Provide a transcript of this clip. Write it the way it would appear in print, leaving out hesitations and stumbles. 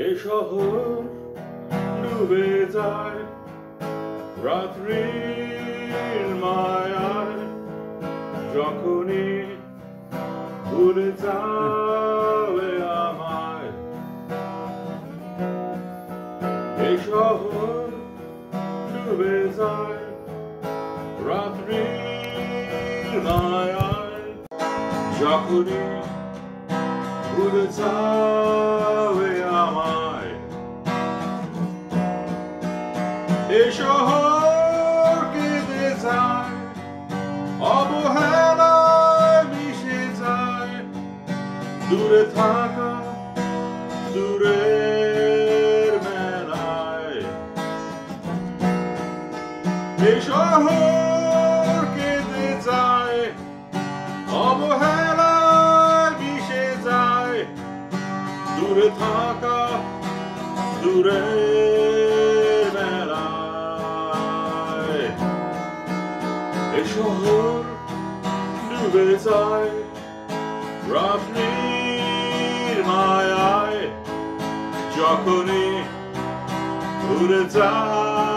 এ শহর ডুবে যায় রাত্রির মায়ায়, যখনই ভুলে যাবে আমায়। এ শহর ডুবে যায় রাত্রির মায়ায়, যখনই ভুলে যাবে আমায়। এ শহর কেঁদে যায়, অবহেলায় মিশে যায়, দূরে থাকা দূরের মেলায়। এ শহর কেঁদে যায়, অবহেলায় মিশে যায়, দূরে থাকা দূরের মেলায়। এ শহর ডুবে যায় রাত্রির মায়ায়, যখনই ভুলে যায়